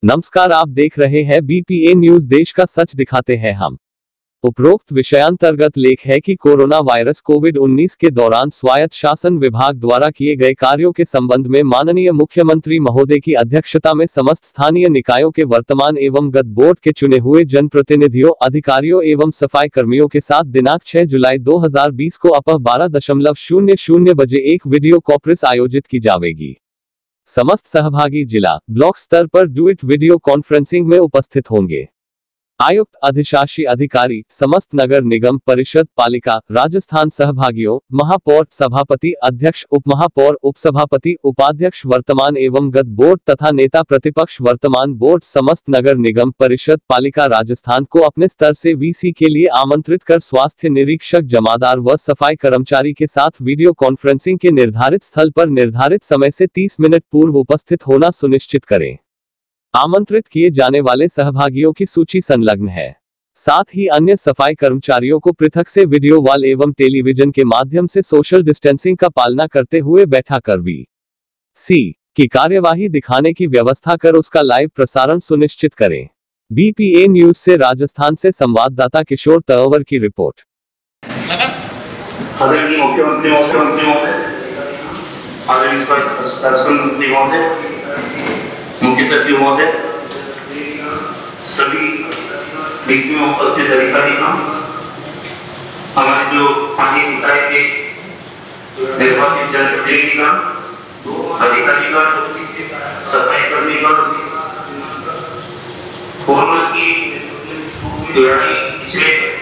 नमस्कार, आप देख रहे हैं बीपीए न्यूज। देश का सच दिखाते हैं हम। उपरोक्त विषयांतर्गत लेख है कि कोरोना वायरस कोविड-19 के दौरान स्वायत्त शासन विभाग द्वारा किए गए कार्यों के संबंध में माननीय मुख्यमंत्री महोदय की अध्यक्षता में समस्त स्थानीय निकायों के वर्तमान एवं गत बोर्ड के चुने हुए जनप्रतिनिधियों, अधिकारियों एवं सफाई कर्मियों के साथ दिनांक 6 जुलाई 2020 को अपह 12:00 बजे एक वीडियो कॉन्फ्रेंस आयोजित की जाएगी। समस्त सहभागी जिला, ब्लॉक स्तर पर डू इट वीडियो कॉन्फ्रेंसिंग में उपस्थित होंगे। आयुक्त, अधिशासी अधिकारी, समस्त नगर निगम परिषद, पालिका, राजस्थान सहभागियों, महापौर, सभापति, अध्यक्ष, उपमहापौर, उपसभापति, उपाध्यक्ष वर्तमान एवं गत बोर्ड तथा नेता प्रतिपक्ष वर्तमान बोर्ड समस्त नगर निगम परिषद, पालिका राजस्थान को अपने स्तर से वीसी के लिए आमंत्रित कर स्वास्थ्य निरीक्षक, जमादार व सफाई कर्मचारी के साथ वीडियो कॉन्फ्रेंसिंग के निर्धारित स्थल पर निर्धारित समय से 30 मिनट पूर्व उपस्थित होना सुनिश्चित करें। आमंत्रित किए जाने वाले सहभागियों की सूची संलग्न है। साथ ही अन्य सफाई कर्मचारियों को पृथक से वीडियो वॉल एवं टेलीविजन के माध्यम से सोशल डिस्टेंसिंग का पालना करते हुए बैठा कर वीसी की कार्यवाही दिखाने की व्यवस्था कर उसका लाइव प्रसारण सुनिश्चित करें। बीपीए न्यूज से राजस्थान से संवाददाता किशोर तंवर की रिपोर्ट। आदरणीय मुख्यमंत्री महोदय, आदरणीय मंत्री महोदय, मुख्य सचिव महोदय, सभी बीच में उपस्थित अधिकारीगण, हमारे जो स्थानीय निकाय के निर्वाचित जनप्रतिनिधिगण, अधिकारीगण, सफाई कर्मीगण, कोरोना की लड़ाई पिछले